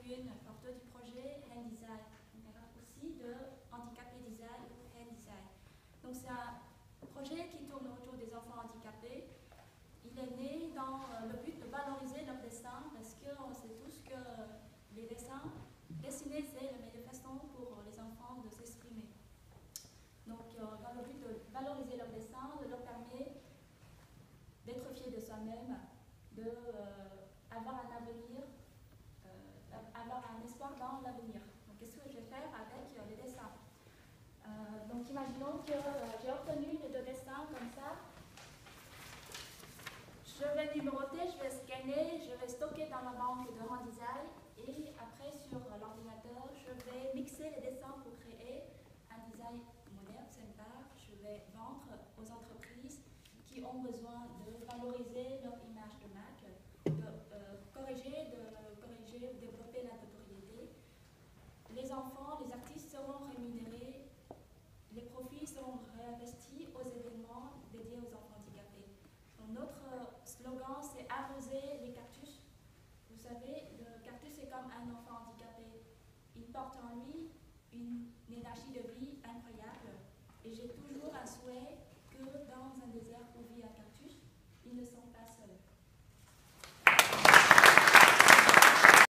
une porteuse du projet Hand Design, aussi de handicapé design ou Hand Design. Donc c'est un projet qui tourne autour des enfants handicapés. Il est né dans le but de valoriser leur dessin parce qu'on sait tous que les dessins, dessiner c'est la meilleure façon pour les enfants de s'exprimer. Donc dans le but de valoriser leur dessin, de leur permettre d'être fiers de soi-même, d'avoir un avenir, avoir un espoir dans l'avenir. Donc qu'est-ce que je vais faire avec les dessins? Donc imaginons que j'ai obtenu les deux dessins comme ça. Je vais numéroter, je vais scanner, je vais stocker dans la banque de Hand Design et après sur l'ordinateur, je vais mixer les dessins pour créer un design moderne, sympa. Je vais vendre aux entreprises qui ont besoin de valoriser leur image de marque, de corriger ou développer la notoriété. Les enfants, les artistes seront rémunérés, les profits seront réinvestis aux événements dédiés aux enfants handicapés. Donc, notre slogan, c'est arroser les cactus. Vous savez, le cactus est comme un enfant handicapé. Il porte en lui une énergie de vie incroyable. Et j'ai toujours un souhait que dans un désert où vit un cactus, ils ne sont pas